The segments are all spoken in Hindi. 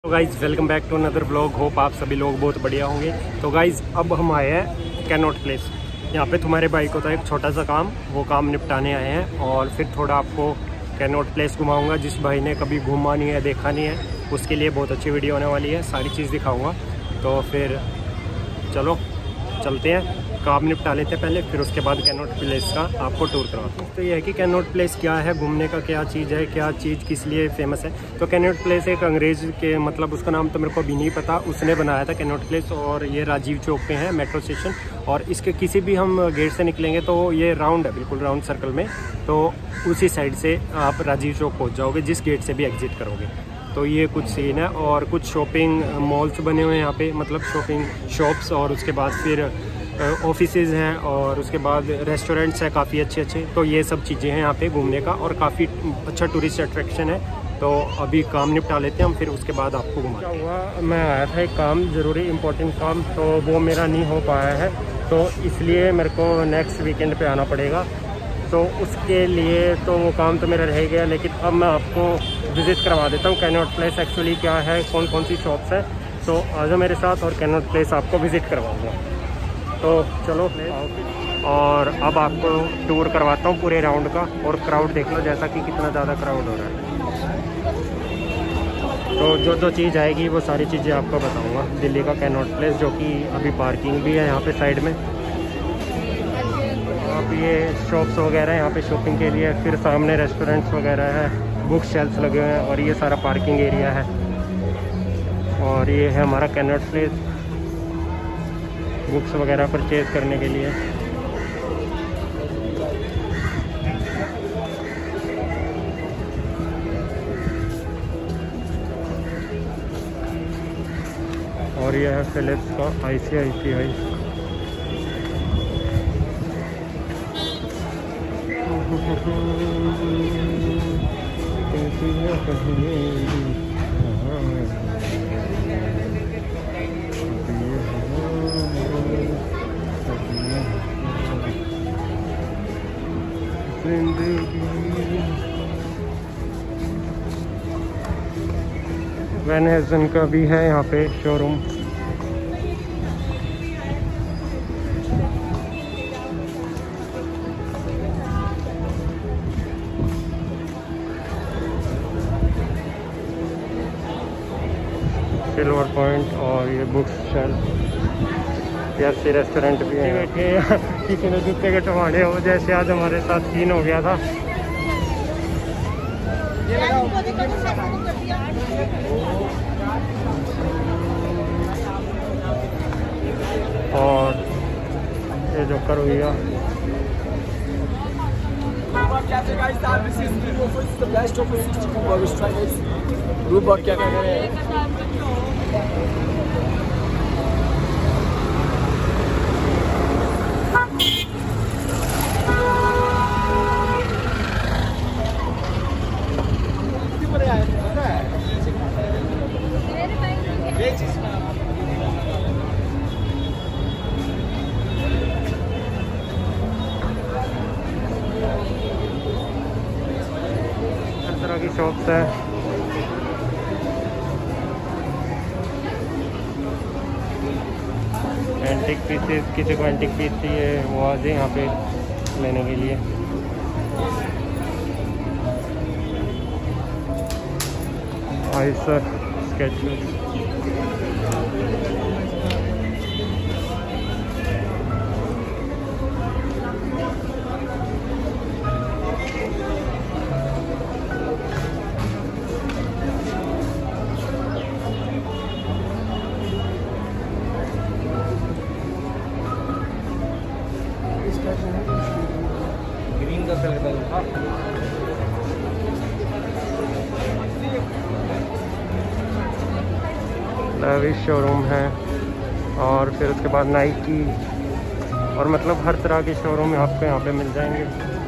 तो guys welcome back to another blog. Hope आप सभी लोग बहुत बढ़िया होंगे। तो गाइज़ अब हम आए हैं कैनॉट प्लेस। यहाँ पे तुम्हारे भाई को था एक छोटा सा काम, वो काम निपटाने आए हैं और फिर थोड़ा आपको कैनॉट प्लेस घुमाऊंगा। जिस भाई ने कभी घूमा नहीं है, देखा नहीं है, उसके लिए बहुत अच्छी वीडियो होने वाली है, सारी चीज़ दिखाऊँगा। तो फिर चलो चलते हैं, काम निपटा लेते हैं पहले, फिर उसके बाद कैनॉट प्लेस का आपको टूर करवाता हूँ। तो ये है कि कैनॉट प्लेस क्या है, घूमने का क्या चीज़ है, क्या चीज़ किस लिए फेमस है। तो कैनॉट प्लेस एक अंग्रेज़ के, मतलब उसका नाम तो मेरे को अभी नहीं पता, उसने बनाया था कैनॉट प्लेस। और ये राजीव चौक पे है मेट्रो स्टेशन, और इसके किसी भी हम गेट से निकलेंगे तो ये राउंड है, बिल्कुल राउंड सर्कल में। तो उसी साइड से आप राजीव चौक पहुँच जाओगे, जिस गेट से भी एग्जिट करोगे। तो ये कुछ सीन है, और कुछ शॉपिंग मॉल्स बने हुए हैं यहाँ पे, मतलब शॉपिंग शॉप्स, और उसके बाद फिर ऑफिसेज हैं, और उसके बाद रेस्टोरेंट्स हैं काफ़ी अच्छे अच्छे। तो ये सब चीज़ें हैं यहाँ पे घूमने का, और काफ़ी अच्छा टूरिस्ट अट्रैक्शन है। तो अभी काम निपटा लेते हैं हम, फिर उसके बाद आपको घुमा। क्या हुआ, मैं आया था एक काम, ज़रूरी इम्पोर्टेंट काम, तो वो मेरा नहीं हो पाया है, तो इसलिए मेरे को नेक्स्ट वीकेंड पे आना पड़ेगा। तो उसके लिए तो वो काम तो मेरा रह गया, लेकिन अब मैं आपको विज़िट करवा देता हूँ कैनॉट प्लेस एक्चुअली क्या है, कौन कौन सी शॉप्स हैं। तो आ जाओ मेरे साथ और कैनॉट प्लेस आपको विज़िट करवाऊँगा। तो चलो, और अब आपको टूर करवाता हूँ पूरे राउंड का। और क्राउड देख लो जैसा कि कितना ज़्यादा क्राउड हो रहा है। तो जो जो चीज़ आएगी वो सारी चीज़ें आपको बताऊँगा। दिल्ली का कैनॉट प्लेस, जो कि अभी पार्किंग भी है यहाँ पे साइड में। अब ये शॉप्स वगैरह यहाँ पे शॉपिंग के लिए, फिर सामने रेस्टोरेंट्स वगैरह है, बुक शेल्फ्स लगे हुए हैं, और ये सारा पार्किंग एरिया है। और ये है हमारा कैनॉट प्लेस, बुक्स वगैरह परचेज करने के लिए। और यह है फिलिप्स का ICICI। वैन हेज़न का भी है यहाँ पे शोरूम। सिल्वर पॉइंट, और ये बुक्स शेल्फ, ऐसे रेस्टोरेंट भी है। बैठे किसी ने जूते के टमाटे हो, जैसे आज हमारे साथ सीन हो गया था। और ये जो कर हुई की शॉप्स है। एंटिक पीसेस, किसी को एंटिक पीस चाहिए वो आ जाए यहाँ पे लेने के लिए। आइसर स्केचेस, ग्रीन का लेविस शोरूम है, और फिर उसके बाद नाइकी, और मतलब हर तरह के शोरूम आपको यहाँ पे मिल जाएंगे।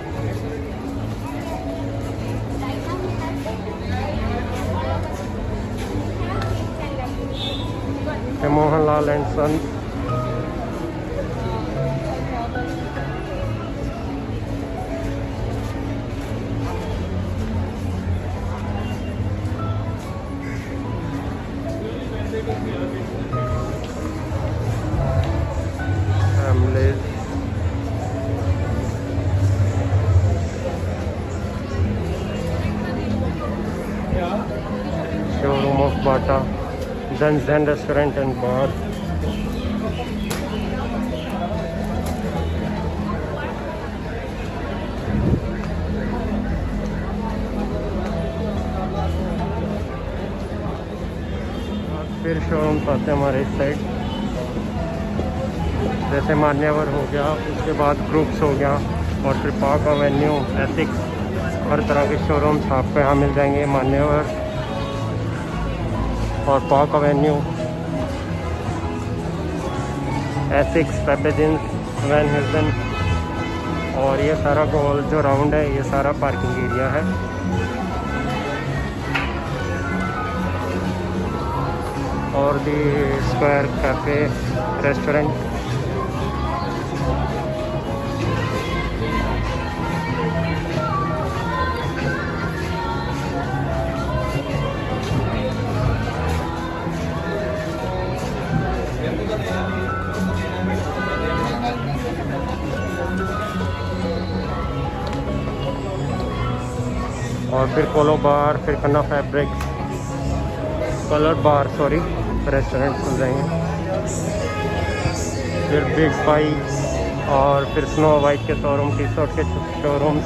Mohanlal and sons, Showroom of Bata, Zen Restaurant and Bar. फिर शोरूम आते हैं हमारे इस साइड, जैसे मान्यवर हो गया, उसके बाद ग्रुप्स हो गया, और फिर पार्क एवेन्यू, एसिक्स, हर तरह के शोरूम्स आपको यहाँ मिल जाएंगे। मान्यवर और Park Avenue, Asics, Pepe Jeans, Van Heusen, और ये सारा गोल जो राउंड है ये सारा पार्किंग एरिया है। और दी स्क्वायर कैफ़े रेस्टोरेंट, और फिर पोलो बार, फिर Khanna fabrics, colour bar sorry restaurant खुल जाएंगे, फिर बिग बाई, और फिर स्नो वाइट के शोरूम, टी शर्ट के showrooms,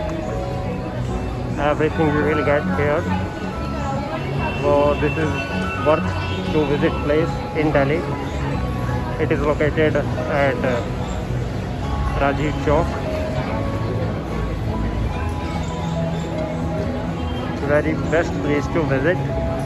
everything you will get here. So this is worth to visit place in Delhi. It is located at Rajiv Chowk. Very best place to visit.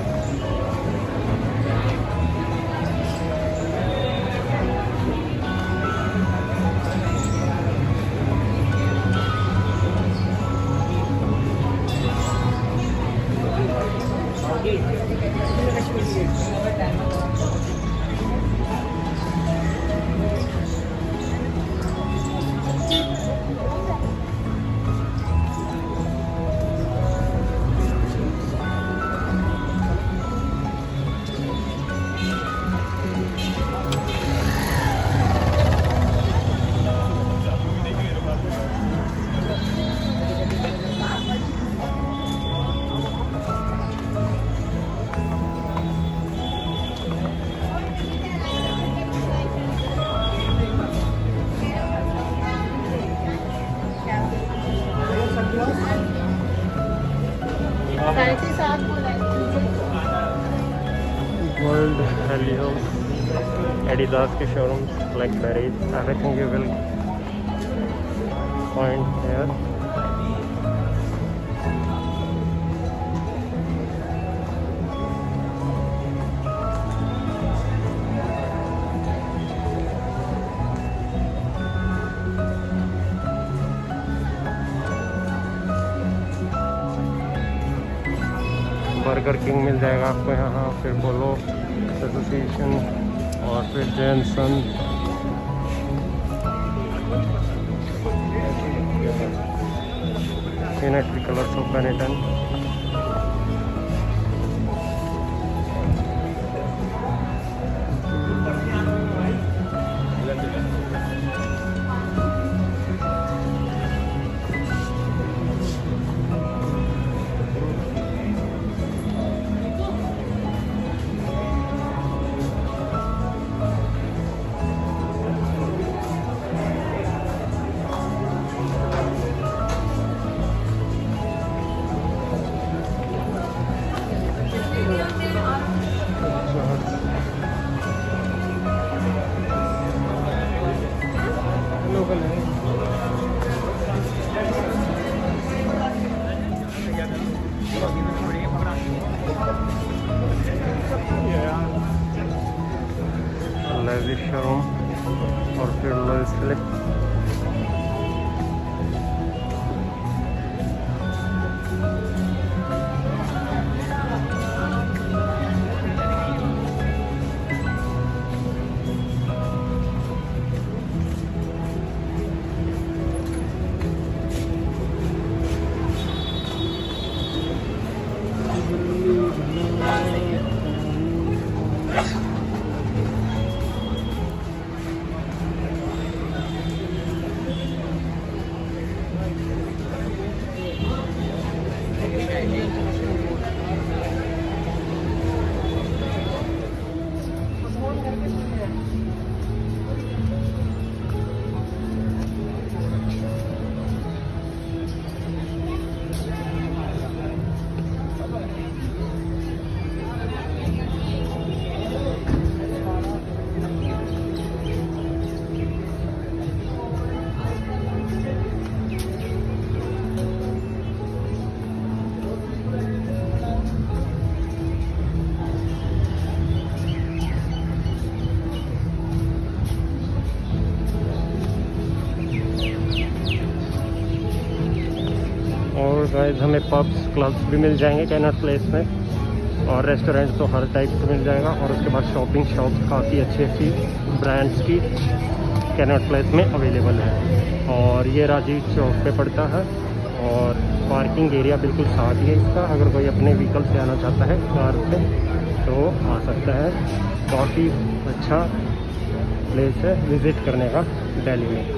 Gold, Helios, Adidas के showrooms, Blackberries, everything you will find here. Burger King मिल जाएगा आपको यहाँ, फिर बोलो एसोसिएशन, और फिर जैनसन, United Colors of Benetton, Levi's showroom, और फिर लुइस फिलिप। गाइस हमें पब्स क्लब्स भी मिल जाएंगे कैनॉट प्लेस में, और रेस्टोरेंट तो हर टाइप से मिल जाएगा। और उसके बाद शॉपिंग शॉप्स काफ़ी अच्छी अच्छी ब्रांड्स की कैनॉट प्लेस में अवेलेबल है। और ये राजीव चौक पे पड़ता है, और पार्किंग एरिया बिल्कुल साथ ही है इसका। अगर कोई अपने व्हीकल से आना चाहता है कार से तो आ सकता है। काफ़ी अच्छा प्लेस है विज़िट करने का दिल्ली में।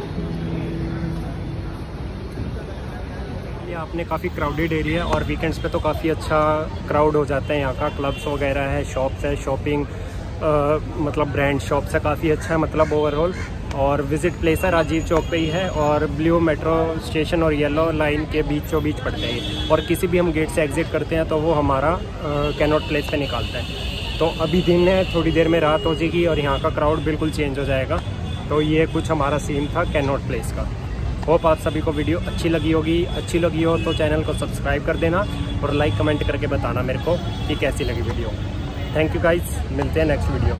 ये आपने काफ़ी क्राउडेड एरिया है, और वीकेंड्स पे तो काफ़ी अच्छा क्राउड हो जाता है यहाँ का। क्लब्स वगैरह है, शॉप्स है, शॉपिंग मतलब ब्रांड शॉप्स है, काफ़ी अच्छा है मतलब ओवरऑल। और विज़िट प्लेस है राजीव चौक पे ही है, और ब्लू मेट्रो स्टेशन और येलो लाइन के बीचों बीच पड़ते हैं। और किसी भी हम गेट से एग्ज़िट करते हैं तो वो हमारा कैनॉट प्लेस पे निकालता है। तो अभी दिन है, थोड़ी देर में रात हो जाएगी और यहाँ का क्राउड बिल्कुल चेंज हो जाएगा। तो ये कुछ हमारा सीन था कैनॉट प्लेस का। होप आप सभी को वीडियो अच्छी लगी होगी। अच्छी लगी हो तो चैनल को सब्सक्राइब कर देना, और लाइक कमेंट करके बताना मेरे को कि कैसी लगी वीडियो। थैंक यू गाइस, मिलते हैं नेक्स्ट वीडियो।